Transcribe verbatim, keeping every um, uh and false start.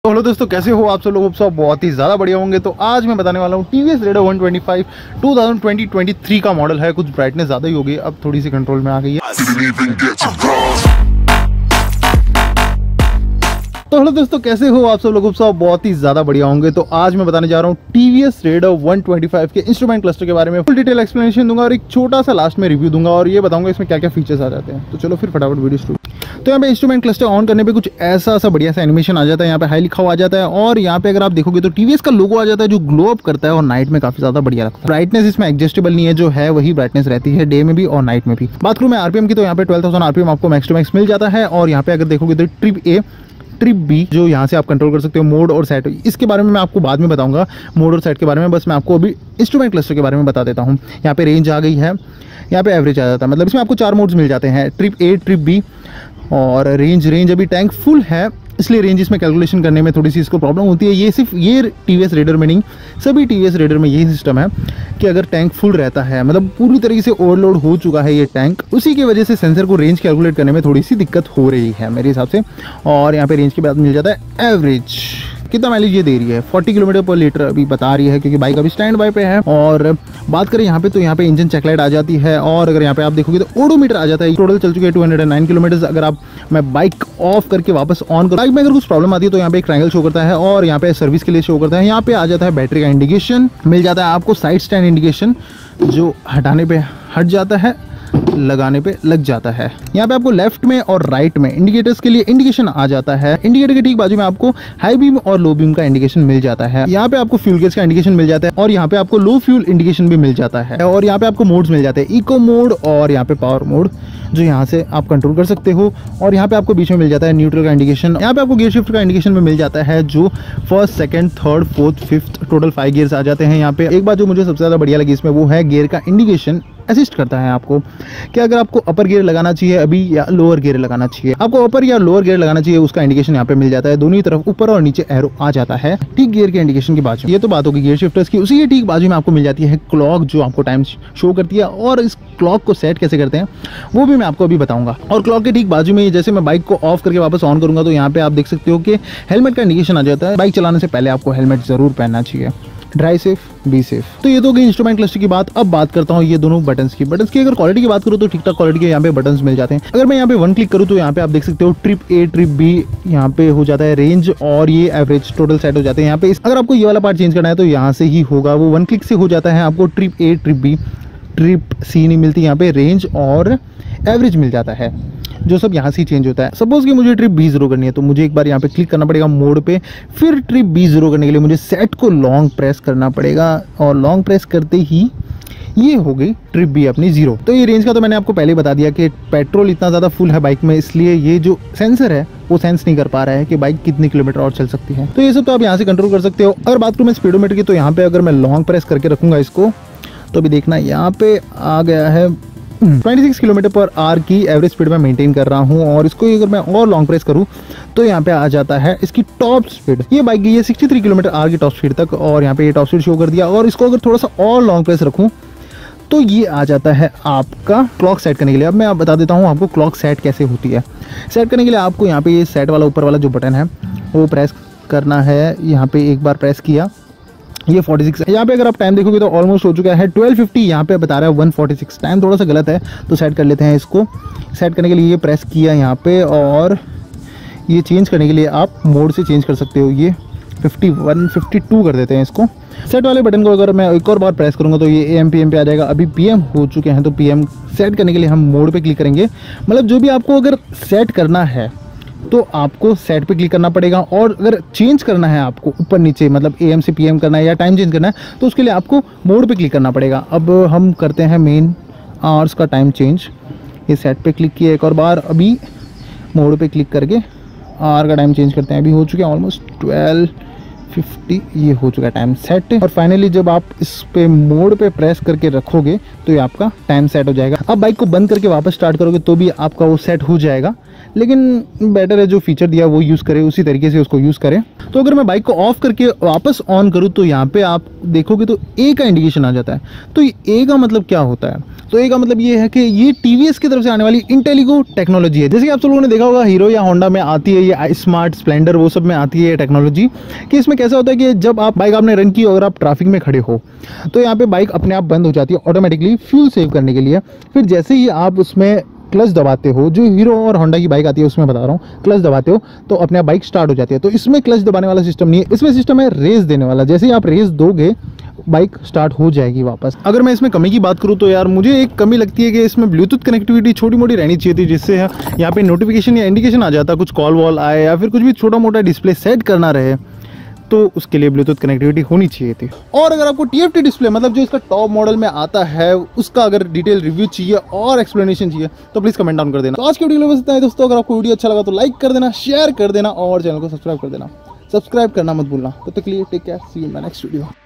तो हेलो दोस्तों, कैसे हो आप सब लोग? सब बहुत ही ज़्यादा बढ़िया होंगे। तो आज मैं बताने वाला हूँ TVS Raider one twenty five two thousand twenty twenty three का मॉडल है। कुछ ब्राइटनेस ज़्यादा ही हो गई, अब थोड़ी सी कंट्रोल में आ गई है। तो हेलो दोस्तों, कैसे हो आप सब लोग? सब बहुत ही ज़्यादा बढ़िया होंगे। तो आज मैं बताने जा रहा हूँ TVS Raider one twenty five के इंस्ट्रूमेंट क्लस्टर के बारे में फुल डिटेल एक्सप्लेनेशन दूंगा और एक छोटा सा लास्ट में रिव्यू दूंगा और ये बताऊंगा इसमें क्या क्या फीचर्स आ जाते हैं। तो चलो फिर फटाफट वीडियो शुरू। तो यहाँ पे इंस्ट्रूमेंट क्लस्टर ऑन करने पे कुछ ऐसा सा बढ़िया सा एनिमेशन आ जाता है। यहाँ पे हाई लिखा हुआ आ जाता है और यहाँ पे अगर आप देखोगे तो टीवीएस का लोगो आ जाता है जो ग्लो अप करता है और नाइट में काफी ज्यादा बढ़िया लगता है। ब्राइटनेस इसमें एडजस्टेबल नहीं है, जो है वही ब्राइटनेस रहती है डे में भी और नाइट में भी। बात करूँ मैं आरपीएम की तो यहाँ पे ट्वेल्व थाउजेंड आरपीएम आपको मैक्स टू मैक्स मिल जाता है। और यहाँ पे अगर देखोगे तो ट्रिप ए ट्रिप बी जो यहाँ से आप कंट्रोल कर सकते हो, मोड और सेट। इसके बारे में मैं आपको बाद में बताऊंगा, मोड और सेट के बारे में। बस मैं आपको अभी इंस्ट्रूमेंट क्लस्टर के बारे में बता देता हूँ। यहाँ पे रेंज आ गई है, यहाँ पे एवरेज आ जाता है। मतलब इसमें आपको चार मोड्स मिल जाते हैं, ट्रिप ए ट्रिप बी और रेंज। रेंज अभी टैंक फुल है इसलिए रेंज इसमें कैलकुलेशन करने में थोड़ी सी इसको प्रॉब्लम होती है। ये सिर्फ ये टीवीएस रेडर में नहीं, सभी टीवीएस रेडर में यही सिस्टम है कि अगर टैंक फुल रहता है, मतलब पूरी तरीके से ओवरलोड हो चुका है ये टैंक, उसी की वजह से सेंसर को रेंज कैलकुलेट करने में थोड़ी सी दिक्कत हो रही है मेरे हिसाब से। और यहाँ पे रेंज के बाद मिल जाता है एवरेज। कितना माइलेज ये दे रही है? फोर्टी किलोमीटर पर लीटर अभी बता रही है क्योंकि बाइक अभी स्टैंड बाय पे है। और बात करें यहाँ पे तो यहाँ पे इंजन चेकलाइट आ जाती है और अगर यहाँ पे आप देखोगे तो ओडोमीटर आ जाता है। टोटल चल चुके हैं टू हंड्रेड नाइन किलोमीटर। अगर आप मैं बाइक ऑफ करके वापस ऑन करूँ, बाइक में अगर कुछ प्रॉब्लम आती है तो यहाँ पे एक ट्रायंगल शो करता है और यहाँ पे सर्विस के लिए शो करता है। यहाँ पे आ जाता है बैटरी का इंडिकेशन, मिल जाता है आपको साइड स्टैंड इंडिकेशन जो हटाने पे हट जाता है, लगाने पे लग जाता है। यहाँ पे आपको लेफ्ट में और राइट में इंडिकेटर्स के लिए इंडिकेशन आ जाता है। इंडिकेटर के ठीक बाजू में आपको हाई बीम और लो बीम का इंडिकेशन मिल जाता है। यहाँ पे आपको फ्यूल गेज का इंडिकेशन मिल जाता है और यहाँ पे आपको लो फ्यूल इंडिकेशन भी मिल जाता है। और यहाँ पे आपको मोड्स मिल जाते हैं, इको मोड और यहाँ पे पावर मोड, जो यहाँ से आप कंट्रोल कर सकते हो। और यहाँ पे आपको बीच में मिल जाता है न्यूट्रल का इंडिकेशन। यहाँ पे आपको गियर शिफ्ट का इंडिकेशन भी मिल जाता है, जो first second third fourth fifth total five gears आ जाते हैं। यहाँ पे एक बात जो मुझे सबसे ज्यादा बढ़िया लगी इसमें वो है गियर का इंडिकेशन असिस्ट करता है आपको कि अगर आपको अपर गियर लगाना चाहिए अभी या लोअर गियर लगाना चाहिए, आपको अपर या लोअर गियर लगाना चाहिए, उसका इंडिकेशन यहाँ पे मिल जाता है। दोनों तरफ ऊपर और नीचे एरो आ जाता है ठीक गियर के इंडिकेशन के बाजू। ये तो बात होगी गियर शिफ्टर्स की। उसी के ठीक बाजू में आपको मिल जाती है क्लॉक जो आपको टाइम शो करती है और इस क्लॉक को सेट कैसे करते हैं वो भी मैं आपको अभी बताऊंगा। और क्लॉक के ठीक बाजू में जैसे मैं बाइक को ऑफ करके वापस ऑन करूंगा तो यहाँ पे आप देख सकते हो कि हेलमेट का इंडिकेशन आ जाता है। बाइक चलाने से पहले आपको हेलमेट जरूर पहनना चाहिए। Drive safe be safe. तो ये तो हो गई इंस्ट्रूमेंट क्लस्टर की बात। अब बात करता हूँ ये दोनों बटन्स की। बटन्स की अगर क्वालिटी की बात करूँ तो ठीक ठाक क्वालिटी के यहाँ पे बटन्स मिल जाते हैं। अगर मैं यहाँ पे वन क्लिक करूँ तो यहाँ पे आप देख सकते हो ट्रिप ए ट्रिप बी यहाँ पे हो जाता है रेंज और ये एवरेज टोटल सेट हो जाते हैं। यहाँ पे अगर आपको ये वाला पार्ट चेंज करना है तो यहाँ से ही होगा, वो वन क्लिक से हो जाता है। आपको trip A trip B trip C नहीं मिलती, यहाँ पे रेंज और एवरेज मिल जाता है, जो सब यहाँ से चेंज होता है। सपोज कि मुझे ट्रिप बी जीरो करनी है तो मुझे एक बार यहाँ पे क्लिक करना पड़ेगा मोड पे, फिर ट्रिप बी जीरो करने के लिए मुझे सेट को लॉन्ग प्रेस करना पड़ेगा और लॉन्ग प्रेस करते ही ये हो गई ट्रिप बी अपनी जीरो। तो ये रेंज का तो मैंने आपको पहले बता दिया कि पेट्रोल इतना ज़्यादा फुल है बाइक में, इसलिए ये जो सेंसर है वो सेंस नहीं कर पा रहा है कि बाइक कितने किलोमीटर और चल सकती है। तो ये सब तो आप यहाँ से कंट्रोल कर सकते हो। अगर बात करूँ मैं स्पीडोमीटर की तो यहाँ पे अगर मैं लॉन्ग प्रेस करके रखूँगा इसको तो अभी देखना यहाँ पे आ गया है छब्बीस किलोमीटर पर आवर की एवरेज स्पीड में मेंटेन कर रहा हूँ। और इसको अगर मैं और लॉन्ग प्रेस करूँ तो यहाँ पे आ जाता है इसकी टॉप स्पीड। ये बाइक गई है तिरसठ किलोमीटर आवर की टॉप स्पीड तक और यहाँ पे ये टॉप स्पीड शो कर दिया। और इसको अगर थोड़ा सा और लॉन्ग प्रेस रखूँ तो ये आ जाता है आपका क्लॉक सेट करने के लिए। अब मैं आप बता देता हूँ आपको क्लॉक सेट कैसे होती है। सेट करने के लिए आपको यहाँ पे ये सेट वाला ऊपर वाला जो बटन है वो प्रेस करना है। यहाँ पे एक बार प्रेस किया, ये छियालीस है। यहाँ पे अगर आप टाइम देखोगे तो ऑलमोस्ट हो चुका है ट्वेल्व फिफ्टी। यहाँ पे बता रहा है वन फोर्टी सिक्स। टाइम थोड़ा सा गलत है तो सेट कर लेते हैं इसको। सेट करने के लिए ये प्रेस किया यहाँ पे और ये चेंज करने के लिए आप मोड से चेंज कर सकते हो। ये फिफ्टी वन फिफ्टी टू कर देते हैं इसको। सेट वाले बटन को अगर मैं एक और बार प्रेस करूँगा तो ये ए एम पी एम पे आ जाएगा। अभी पी एम हो चुके हैं तो पी एम सेट करने के लिए हम मोड पे क्लिक करेंगे। मतलब जो भी आपको अगर सेट करना है तो आपको सेट पे क्लिक करना पड़ेगा। और अगर चेंज करना है आपको ऊपर नीचे, मतलब एएम से पीएम करना है या टाइम चेंज करना है तो उसके लिए आपको मोड पे क्लिक करना पड़ेगा। अब हम करते हैं मेन आवर्स का टाइम चेंज। ये सेट पे क्लिक किया एक और बार, अभी मोड पे क्लिक करके आवर का टाइम चेंज करते हैं। अभी हो चुके हैं ऑलमोस्ट ट्वेल्व फिफ्टी, ये हो चुका है टाइम सेट। और फाइनली जब आप इस पे मोड पे प्रेस करके रखोगे तो ये आपका टाइम सेट हो जाएगा। अब बाइक को बंद करके वापस स्टार्ट करोगे तो भी आपका वो सेट हो जाएगा, लेकिन बेटर है जो फीचर दिया वो यूज़ करें, उसी तरीके से उसको यूज़ करें। तो अगर मैं बाइक को ऑफ करके वापस ऑन करूँ तो यहाँ पे आप देखोगे तो ए का इंडिकेशन आ जाता है। तो ए का मतलब क्या होता है? तो एक का मतलब ये है कि ये टीवीएस की तरफ से आने वाली इंटेलिगो टेक्नोलॉजी है। जैसे कि आप सब लोगों ने देखा होगा हीरो या होंडा में आती है ये स्मार्ट स्प्लेंडर, वो सब में आती है ये टेक्नोलॉजी, कि इसमें कैसा होता है कि जब आप बाइक आपने रन की, अगर आप ट्रैफिक में खड़े हो तो यहाँ पे बाइक अपने आप बंद हो जाती है ऑटोमेटिकली फ्यूल सेव करने के लिए। फिर जैसे ही आप उसमें क्लच दबाते हो, जो हीरो और होंडा की बाइक आती है उसमें बता रहा हूँ, क्लच दबाते हो तो अपने आप बाइक स्टार्ट हो जाती है। तो इसमें क्लच दबाने वाला सिस्टम नहीं है, इसमें सिस्टम है रेस देने वाला। जैसे ही आप रेस दोगे बाइक स्टार्ट हो जाएगी वापस। अगर मैं इसमें कमी की बात करूँ तो यार मुझे एक कमी लगती है कि इसमें ब्लूटूथ कनेक्टिविटी छोटी मोटी रहनी चाहिए थी, जिससे यहाँ पे नोटिफिकेशन या इंडिकेशन आ जाता, कुछ कॉल वॉल आए या फिर कुछ भी छोटा मोटा डिस्प्ले सेट करना रहे तो उसके लिए ब्लूटूथ कनेक्टिविटी होनी चाहिए थी। और अगर आपको टीएफटी डिस्प्ले मतलब जो इसका टॉप मॉडल में आता है उसका अगर डिटेल रिव्यू चाहिए और एक्सप्लेनेशन चाहिए तो प्लीज कमेंट डाउन कर देना। तो आज की वीडियो में बस इतना है दोस्तों। अगर आपको वीडियो अच्छा लगा तो लाइक कर देना, शेयर कर देना और चैनल को सब्सक्राइब कर देना। सब्सक्राइब करना मत भूलना। तब तक के लिए take care, see you in my next video.